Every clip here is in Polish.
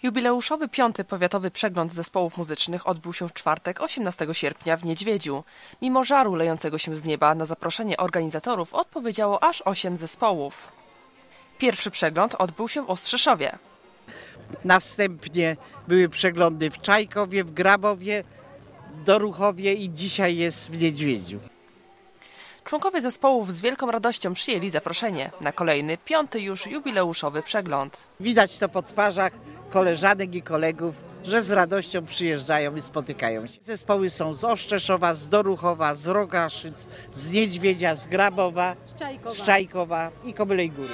Jubileuszowy 5. Powiatowy Przegląd Zespołów Muzycznych odbył się w czwartek, 18 sierpnia w Niedźwiedziu. Mimo żaru lejącego się z nieba na zaproszenie organizatorów odpowiedziało aż 8 zespołów. Pierwszy przegląd odbył się w Ostrzyszowie. Następnie były przeglądy w Czajkowie, w Grabowie, w Doruchowie i dzisiaj jest w Niedźwiedziu. Członkowie zespołów z wielką radością przyjęli zaproszenie na kolejny, 5. już jubileuszowy przegląd. Widać to po twarzach koleżanek i kolegów, że z radością przyjeżdżają i spotykają się. Zespoły są z Ostrzeszowa, z Doruchowa, z Rogaszyc, z Niedźwiedzia, z Grabowa, z Czajkowa i Kobylej Góry.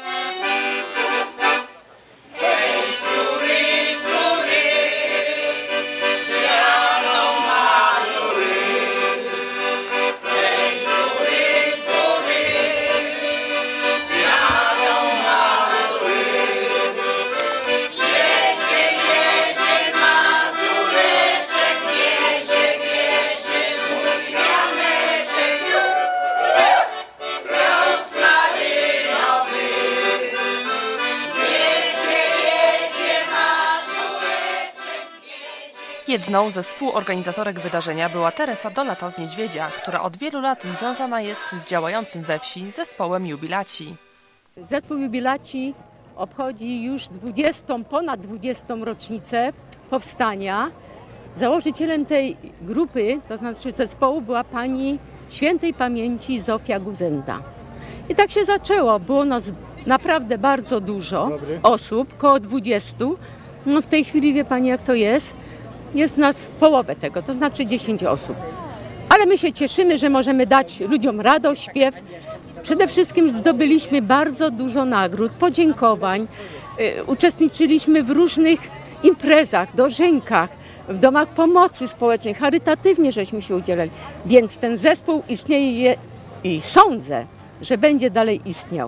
Jedną ze współorganizatorek wydarzenia była Teresa Dolata z Niedźwiedzia, która od wielu lat związana jest z działającym we wsi zespołem Jubilaci. Zespół Jubilaci obchodzi już ponad 20. rocznicę powstania. Założycielem tej grupy, to znaczy zespołu, była pani świętej pamięci Zofia Guzenda. I tak się zaczęło. Było nas naprawdę bardzo dużo osób, koło 20. No w tej chwili wie pani, jak to jest. Jest nas połowę tego, to znaczy 10 osób. Ale my się cieszymy, że możemy dać ludziom radość, śpiew. Przede wszystkim zdobyliśmy bardzo dużo nagród, podziękowań. Uczestniczyliśmy w różnych imprezach, dożynkach, w domach pomocy społecznej, charytatywnie żeśmy się udzielali. Więc ten zespół istnieje i sądzę, że będzie dalej istniał.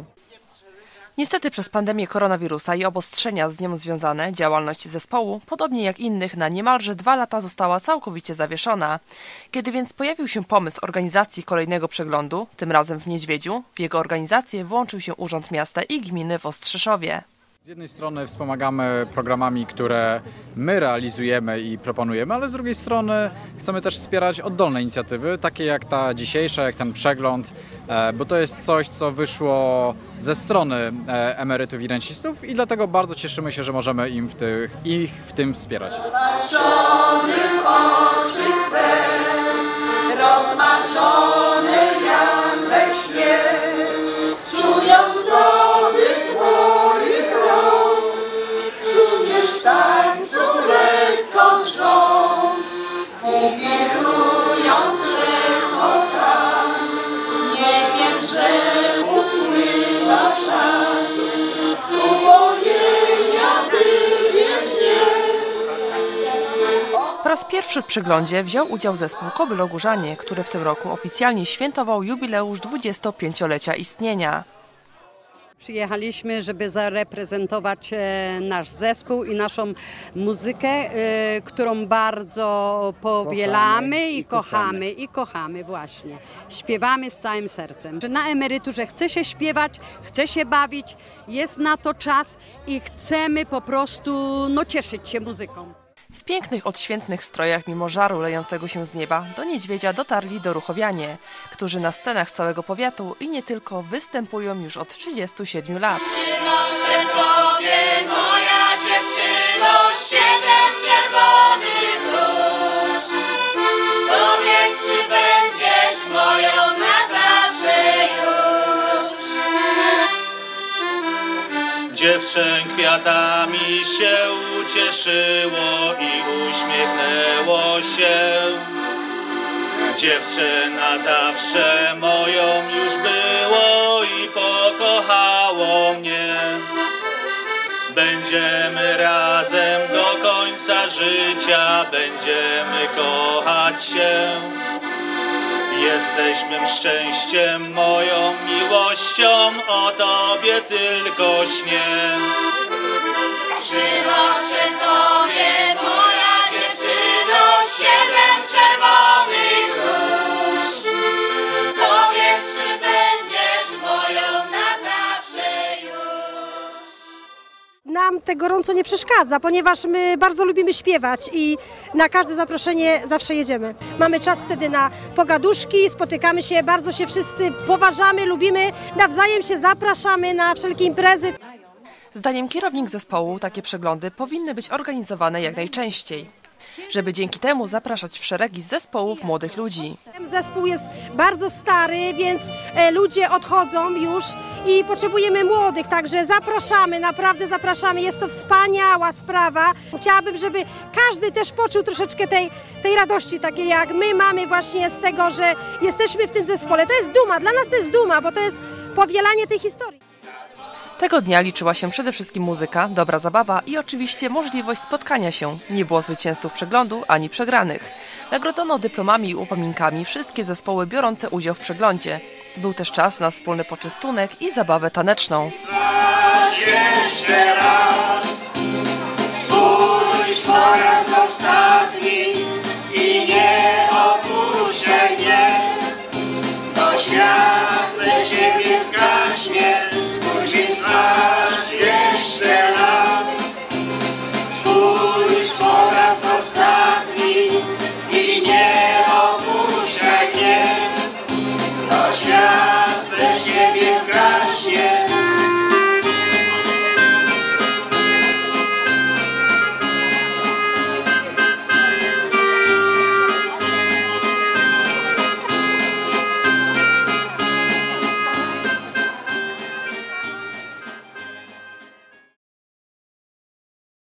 Niestety przez pandemię koronawirusa i obostrzenia z nią związane działalność zespołu, podobnie jak innych, na niemalże 2 lata została całkowicie zawieszona. Kiedy więc pojawił się pomysł organizacji kolejnego przeglądu, tym razem w Niedźwiedziu, w jego organizację włączył się Urząd Miasta i Gminy w Ostrzyszowie. Z jednej strony wspomagamy programami, które my realizujemy i proponujemy, ale z drugiej strony chcemy też wspierać oddolne inicjatywy, takie jak ta dzisiejsza, jak ten przegląd, bo to jest coś, co wyszło ze strony emerytów i rencistów i dlatego bardzo cieszymy się, że możemy ich w tym wspierać. Rozmarzony jak we śnie, czując wody twoich rąk, suniesz tańcu lekko drżąc i wirując rękoma. Nie wiem, że upływa czas, upojenia wybiegnie. Po raz pierwszy w przeglądzie wziął udział zespół Kobylogórzanie, który w tym roku oficjalnie świętował jubileusz 25-lecia istnienia. Przyjechaliśmy, żeby zareprezentować nasz zespół i naszą muzykę, którą bardzo powielamy i kochamy właśnie. Śpiewamy z całym sercem. Na emeryturze chce się śpiewać, chce się bawić, jest na to czas i chcemy po prostu cieszyć się muzyką. W pięknych, odświętnych strojach mimo żaru lejącego się z nieba do Niedźwiedzia dotarli doruchowianie, którzy na scenach całego powiatu i nie tylko występują już od 37 lat. Przynoszę Tobie, moja dziewczyno, 7 czerwonych róż. Powiedz, czy będziesz moją na zawsze już. Dziewczę kwiatami się ucieszyło i uśmiechnęło się. Dziewczyna zawsze moją już było i pokochało mnie. Będziemy razem do końca życia, będziemy kochać się. Jesteś mym szczęściem, moją miłością, o Tobie tylko śnię. Przynoszę Tobie, moja dziewczyno, 7 czerwonych róż. Powiedz, czy będziesz moją na zawsze już. Nam te gorąco nie przeszkadza, ponieważ my bardzo lubimy śpiewać i na każde zaproszenie zawsze jedziemy. Mamy czas wtedy na pogaduszki, spotykamy się, bardzo się wszyscy poważamy, lubimy, nawzajem się zapraszamy na wszelkie imprezy. Zdaniem kierownik zespołu takie przeglądy powinny być organizowane jak najczęściej, żeby dzięki temu zapraszać w szeregi zespołów młodych ludzi. Zespół jest bardzo stary, więc ludzie odchodzą już i potrzebujemy młodych, także zapraszamy, naprawdę zapraszamy. Jest to wspaniała sprawa. Chciałabym, żeby każdy też poczuł troszeczkę tej radości, takiej jak my mamy właśnie z tego, że jesteśmy w tym zespole. To jest duma, dla nas to jest duma, bo to jest powielanie tej historii. Tego dnia liczyła się przede wszystkim muzyka, dobra zabawa i oczywiście możliwość spotkania się. Nie było zwycięzców przeglądu ani przegranych. Nagrodzono dyplomami i upominkami wszystkie zespoły biorące udział w przeglądzie. Był też czas na wspólny poczęstunek i zabawę taneczną. Jeszcze raz, spójrz po raz.